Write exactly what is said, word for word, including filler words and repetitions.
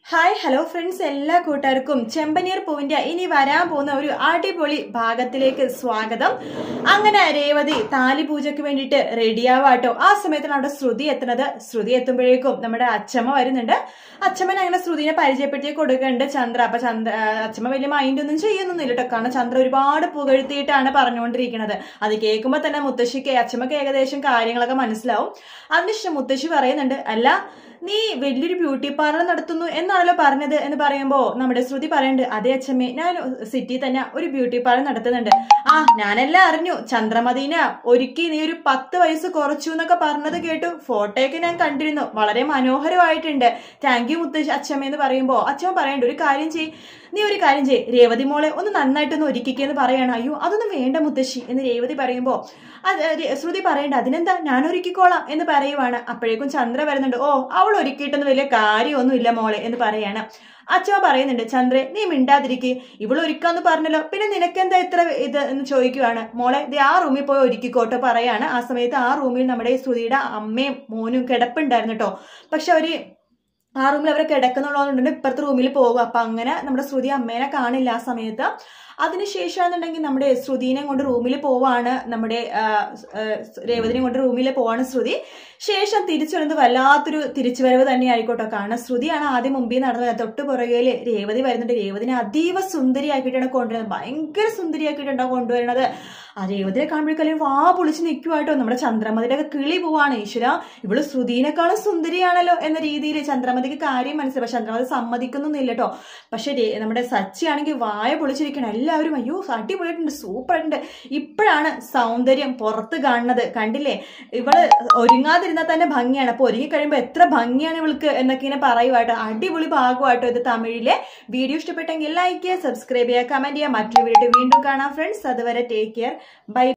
Hi hello friends, എല്ലാ കൂട്ടുകാർക്കും ചെമ്പനീർ പൂവിന്റെ ഇനി വരാൻ പോകുന്ന ഒരു അടിപൊളി ഭാഗത്തിലേക്ക് സ്വാഗതം. അങ്ങനെ രേവതി താലി പൂജയ്ക്ക് വേണ്ടിയിട്ട് റെഡിയാവാട്ടോ. ആ സമയത്താണ് അവിടെ ശ്രുതി എത്തുന്നത്. ശ്രുതി എത്തുമ്പോഴേക്കും നമ്മുടെ അച്ചമ്മ വരുന്നുണ്ട്. അച്ചമ്മൻ അങ്ങനെ ശ്രുതിനെ പരിചയപ്പെടുത്തി കൊടുക്കുന്നുണ്ട് ചന്ദ്ര. അപ്പൊ ചന്ദ്ര അച്ചമ്മ വലിയ മൈൻഡ് ഒന്നും ചെയ്യുന്നൊന്നുമില്ല കേട്ടോ. കാരണം ചന്ദ്ര ഒരുപാട് പുകഴ്ത്തിയിട്ടാണ് പറഞ്ഞുകൊണ്ടിരിക്കുന്നത്. അത് കേൾക്കുമ്പോൾ തന്നെ മുത്തശ്ശിക്ക് അച്ചമ്മക്ക് ഏകദേശം കാര്യങ്ങളൊക്കെ മനസ്സിലാവും. അതിനുശേഷം മുത്തശ്ശി പറയുന്നുണ്ട്, അല്ല നീ വലിയൊരു ബ്യൂട്ടി പാർലർ നടത്തുന്നു എന്നാണല്ലോ പറഞ്ഞത് എന്ന് പറയുമ്പോ നമ്മുടെ ശ്രുതി പറയുന്നുണ്ട്, അതേ അച്ഛമ്മേ, ഞാൻ സിറ്റി തന്നെ ഒരു ബ്യൂട്ടി പാർലർ നടത്തുന്നുണ്ട്. ആ ഞാനെല്ലാം അറിഞ്ഞു, ചന്ദ്രമതീന ഒരുക്കി നീ ഒരു പത്ത് വയസ്സ് കുറച്ചു എന്നൊക്കെ പറഞ്ഞത് കേട്ടു. ഫോട്ടോയൊക്കെ ഞാൻ കണ്ടിരുന്നു, വളരെ മനോഹരമായിട്ടുണ്ട്. താങ്ക് യു മുത്തശ്ശി അച്ഛമ്മ എന്ന് പറയുമ്പോ അച്ഛമ്മ പറയുന്നുണ്ട്, ഒരു കാര്യം ചെയ് നീ ഒരു കാര്യം ചെയ്യ് രേവതി മോളെ ഒന്ന് നന്നായിട്ടൊന്ന് ഒരുക്കിക്കെന്ന് പറയാണ്. അയ്യോ അതൊന്നും വേണ്ട മുത്തശ്ശി എന്ന് രേവതി പറയുമ്പോ അത് ശ്രുതി പറയണ്ട, അതിനെന്താ ഞാൻ ഒരുക്കിക്കോളാം എന്ന് പറയുവാണ്. അപ്പോഴേക്കും ചന്ദ്ര വരുന്നുണ്ട്. ഓ അവൾ ഒരുക്കിയിട്ടൊന്നും വലിയ കാര്യമൊന്നും ഇല്ല മോളെ എന്ന് പറയാണ്. അച്ഛമ്മ പറയുന്നുണ്ട്, ചന്ദ്രേ നീ മിണ്ടാതിരിക്കേ, ഇവള് ഒരുക്കാന്ന് പറഞ്ഞല്ലോ, പിന്നെ നിനക്കെന്താ ഇത്ര ഇത് എന്ന് ചോദിക്കുവാണ്. മോളെ ദേ ആ റൂമിൽ പോയി ഒരുക്കിക്കോട്ടെ പറയാണ്. ആ സമയത്ത് ആ റൂമിൽ നമ്മുടെ ശ്രുതിയുടെ അമ്മയും മോനും കിടപ്പുണ്ടായിരുന്നു കേട്ടോ. പക്ഷെ അവര് ആ റൂമിൽ അവരെ കിടക്കുന്നുള്ളതുകൊണ്ട് ഇപ്പുറത്തെ റൂമിൽ പോകും. അപ്പൊ അങ്ങനെ നമ്മുടെ ശ്രുതി അമ്മേനെ കാണില്ല ആ സമയത്ത്. അതിനുശേഷമാണെന്നുണ്ടെങ്കിൽ നമ്മുടെ ശ്രുതിനെ കൊണ്ട് റൂമിൽ പോവാണ്, നമ്മുടെ രേവതിനെ കൊണ്ട് റൂമിൽ പോവാണ് ശ്രുതി. ശേഷം തിരിച്ചു വരുന്നത് വല്ലാത്തൊരു തിരിച്ചുവരവ് തന്നെ ആയിക്കോട്ടോ. കാരണം ശ്രുതിയാണ് ആദ്യം മുമ്പിൽ നടന്നത്. തൊട്ട് പുറകില് രേവതി വരുന്നുണ്ട്. രേവതിനെ അതീവ സുന്ദരിയാക്കിയിട്ടാണ് കൊണ്ടുവരുന്നത്. ഭയങ്കര സുന്ദരിയാക്കിയിട്ടുണ്ടാവും കൊണ്ടുവരുന്നത്. ആ രേവതിനെ കാണുമ്പോഴേക്കും വാ പൊളിച്ച് നിൽക്കുവാട്ടോ. നമ്മുടെ ചന്ദ്രമതിയുടെ ഒക്കെ കിളി പോവാണ്. ഈശ്വര, ഇവള് ശ്രുതിനേക്കാളും സുന്ദരിയാണല്ലോ എന്ന രീതിയിൽ ചന്ദ്രമതിക്ക് കാര്യം മനസ്സിലായി. പക്ഷെ ചന്ദ്രമതി സമ്മതിക്കുന്നൊന്നുമില്ല കേട്ടോ. പക്ഷെ നമ്മുടെ സച്ചി ആണെങ്കിൽ വായ പൊളിച്ചിരിക്കണം. എല്ലാവരും അയ്യോ അടിപൊളിയായിട്ടുണ്ട്, സൂപ്പർ ആയിട്ടുണ്ട്. ഇപ്പോഴാണ് സൗന്ദര്യം പുറത്ത് കാണുന്നത്. കണ്ടില്ലേ, ഇവള് ഒരുങ്ങാതിരുന്നാൽ തന്നെ ഭംഗിയാണ്. അപ്പൊ ഒരുങ്ങി കഴിയുമ്പോൾ എത്ര ഭംഗിയാണ് ഇവൾക്ക് എന്നൊക്കെ ഇങ്ങനെ പറയുവാട്ടോ. അടിപൊളി ഭാഗമായിട്ടോ ഇത് തമിഴിലെ. വീഡിയോ ഇഷ്ടപ്പെട്ടെങ്കിൽ ലൈക്ക് ചെയ്യുക, സബ്സ്ക്രൈബ് ചെയ്യുക, കമന്റ് ചെയ്യുക. മറ്റൊരു വീഡിയോ വീണ്ടും കാണാം ഫ്രണ്ട്സ്. അതുവരെ ടേക്ക് കെയർ, ബൈ.